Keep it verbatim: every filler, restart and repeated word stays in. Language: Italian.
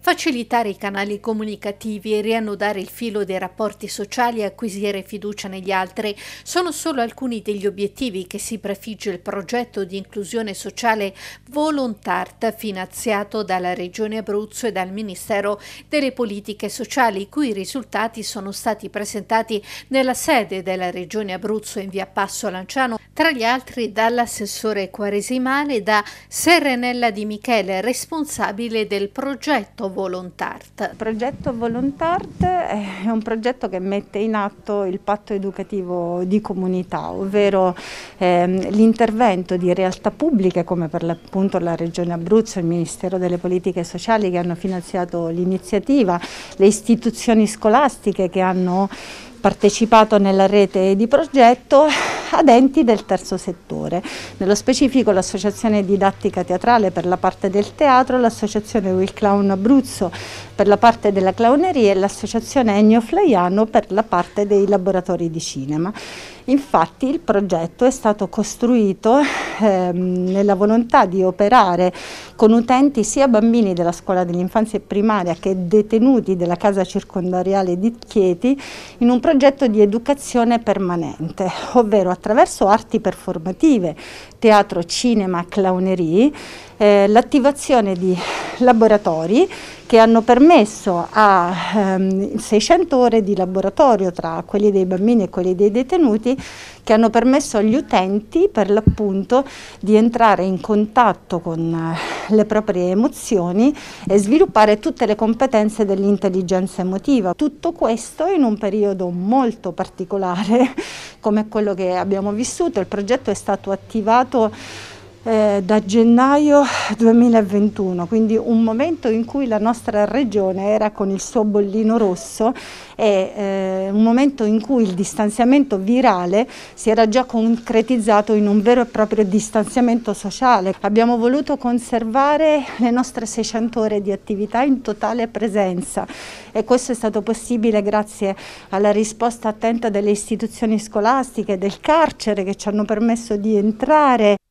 Facilitare i canali comunicativi, riannodare il filo dei rapporti sociali e acquisire fiducia negli altri sono solo alcuni degli obiettivi che si prefigge il progetto di inclusione sociale Volontart, finanziato dalla Regione Abruzzo e dal Ministero delle Politiche Sociali, i cui risultati sono stati presentati nella sede della Regione Abruzzo in via Passo Lanciano, tra gli altri dall'assessore Quaresimale e da Serenella Di Michele, responsabile del progetto Volontart. Il progetto Volontart è un progetto che mette in atto il patto educativo di comunità, ovvero ehm, l'intervento di realtà pubbliche come per l'appunto la Regione Abruzzo e il Ministero delle Politiche Sociali che hanno finanziato l'iniziativa, le istituzioni scolastiche che hanno partecipato nella rete di progetto, ad enti del terzo settore, nello specifico l'Associazione Didattica Teatrale per la parte del teatro, l'Associazione Will Clown Abruzzo per la parte della clowneria e l'Associazione Ennio Flaiano per la parte dei laboratori di cinema. Infatti il progetto è stato costruito ehm, nella volontà di operare con utenti sia bambini della scuola dell'infanzia primaria che detenuti della casa circondariale di Chieti in un progetto di educazione permanente, ovvero attraverso arti performative, teatro, cinema, clownerie, eh, l'attivazione di laboratori che hanno permesso a ehm, seicento ore di laboratorio tra quelli dei bambini e quelli dei detenuti, che hanno permesso agli utenti per l'appunto di entrare in contatto con eh, le proprie emozioni e sviluppare tutte le competenze dell'intelligenza emotiva. Tutto questo in un periodo molto particolare come quello che abbiamo vissuto. Il progetto è stato attivato Eh, da gennaio duemilaventuno, quindi un momento in cui la nostra regione era con il suo bollino rosso e eh, un momento in cui il distanziamento virale si era già concretizzato in un vero e proprio distanziamento sociale. Abbiamo voluto conservare le nostre seicento ore di attività in totale presenza e questo è stato possibile grazie alla risposta attenta delle istituzioni scolastiche, del carcere che ci hanno permesso di entrare